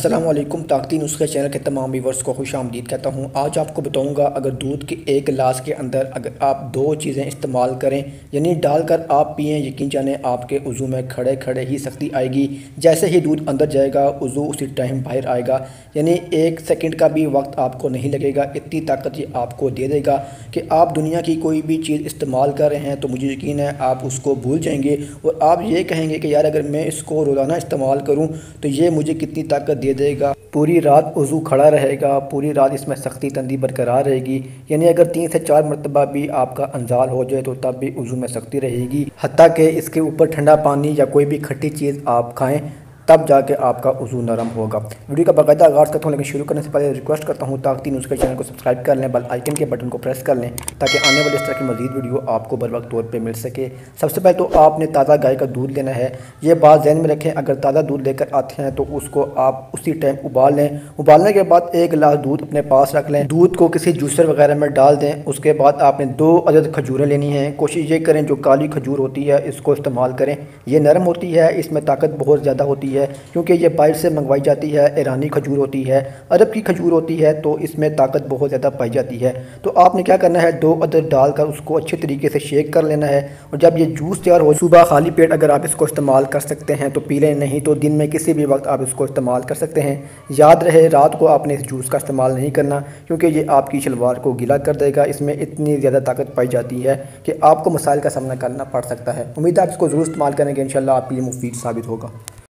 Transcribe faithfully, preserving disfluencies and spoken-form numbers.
अस्सलाम वालेकुम। ताकती नुस्खे चैनल के तमाम व्यूअर्स को खुश आमदीद कहता हूँ। आज आपको बताऊँगा अगर दूध के एक गिलास के अंदर अगर आप दो चीज़ें इस्तेमाल करें यानी डालकर आप पिएँ, यकीन जाने आपके वज़ू में खड़े खड़े ही सख्ती आएगी। जैसे ही दूध अंदर जाएगा वज़ू उसी टाइम बाहर आएगा, यानी एक सेकंड का भी वक्त आपको नहीं लगेगा। इतनी ताकत ये आपको दे देगा कि आप दुनिया की कोई भी चीज़ इस्तेमाल कर रहे हैं तो मुझे यकीन है आप उसको भूल जाएंगे और आप ये कहेंगे कि यार अगर मैं इसको रोज़ाना इस्तेमाल करूँ तो ये मुझे कितनी ताकत दे देगा। पूरी रात वज़ू खड़ा रहेगा, पूरी रात इसमें सख्ती तंदी बरकरार रहेगी। यानी अगर तीन से चार मरतबा भी आपका अंजाल हो जाए तो तब भी वज़ू में सख्ती रहेगी। हत्ता कि इसके ऊपर ठंडा पानी या कोई भी खट्टी चीज़ आप खाएं तब जाके आपका वज़ू नरम होगा। वीडियो का बाकायदा आगाज़ करता हूँ, लेकिन शुरू करने से पहले रिक्वेस्ट करता हूँ ताकती नुस्खे चैनल को सब्सक्राइब कर लें, बेल आइकन के बटन को प्रेस कर लें ताकि आने वाले इस तरह की मज़ीद वीडियो आपको बर वक्त तौर पे मिल सके। सबसे पहले तो आपने ताज़ा गाय का दूध लेना है। ये बात ज़हन में रखें, अगर ताज़ा दूध लेकर आते हैं तो उसको आप उसी टाइम उबाल लें। उबालने के बाद एक गिलास दूध अपने पास रख लें। दूध को किसी जूसर वगैरह में डाल दें। उसके बाद आपने दो अदद खजूरें लेनी हैं। कोशिश ये करें जो काली खजूर होती है इसको इस्तेमाल करें, ये नरम होती है, इसमें ताकत बहुत ज़्यादा होती है क्योंकि ये बाहर से मंगवाई जाती है। ईरानी खजूर होती है, अरब की खजूर होती है, तो इसमें ताकत बहुत ज़्यादा पाई जाती है। तो आपने क्या करना है, दो अदद डालकर उसको अच्छे तरीके से शेक कर लेना है। और जब ये जूस तैयार हो, सुबह खाली पेट अगर आप इसको इस्तेमाल कर सकते हैं तो पी लें, नहीं तो दिन में किसी भी वक्त आप इसको इस्तेमाल कर सकते हैं। याद रहे रात को आपने इस जूस का इस्तेमाल नहीं करना क्योंकि ये आपकी शलवार को गीला कर देगा। इसमें इतनी ज़्यादा ताकत पाई जाती है कि आपको मसाइल का सामना करना पड़ सकता है। उम्मीद है आप इसको ज़रूर इस्तेमाल करेंगे, इंशाल्लाह आपके लिए मुफीद साबित होगा।